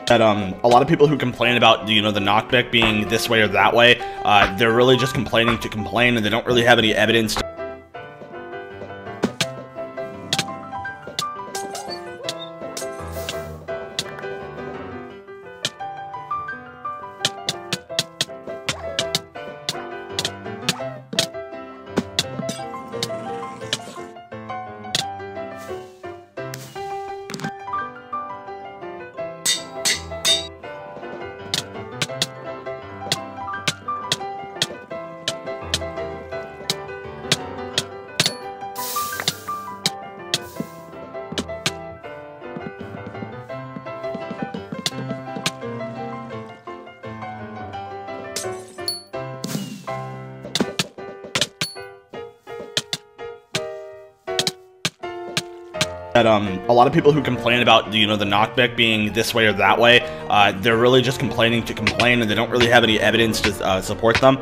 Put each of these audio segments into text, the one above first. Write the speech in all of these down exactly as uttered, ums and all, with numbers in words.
that um a lot of people who complain about, you know, the knockback being this way or that way, uh, they're really just complaining to complain, and they don't really have any evidence to that um a lot of people who complain about, you know, the knockback being this way or that way, uh, they're really just complaining to complain, and they don't really have any evidence to uh, support them.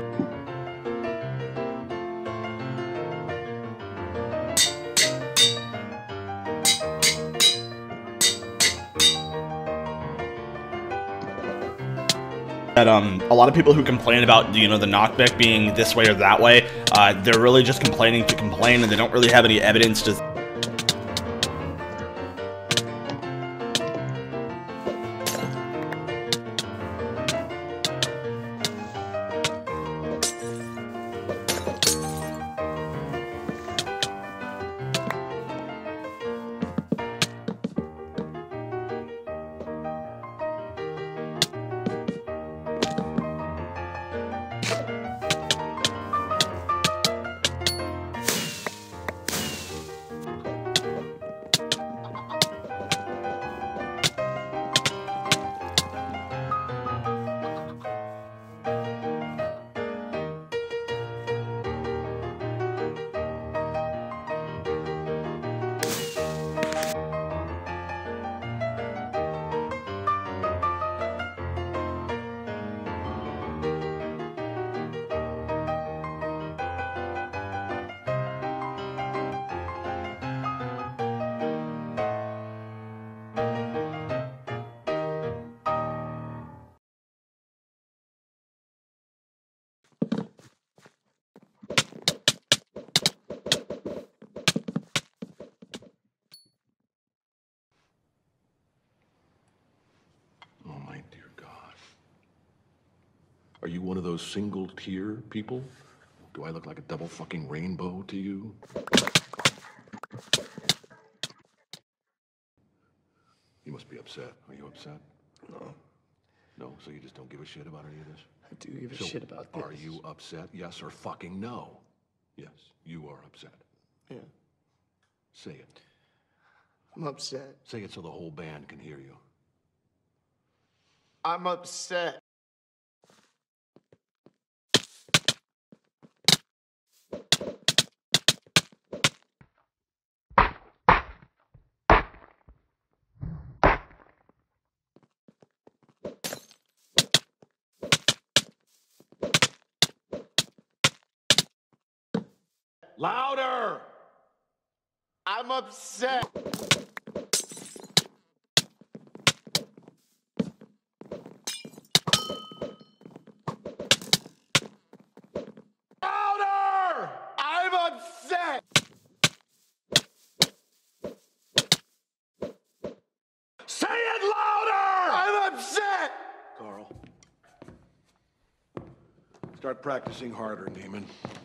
That um a lot of people who complain about, you know, the knockback being this way or that way, uh, they're really just complaining to complain, and they don't really have any evidence to Are you one of those single-tier people? Do I look like a double fucking rainbow to you? You must be upset. Are you upset? No. No? So you just don't give a shit about any of this? I do give a so shit about this. Are you upset? Yes or fucking no? Yes, you are upset. Yeah. Say it. I'm upset. Say it so the whole band can hear you. I'm upset. Louder! I'm upset. Louder! I'm upset. Say it louder! I'm upset. Carl. Start practicing harder, Neiman.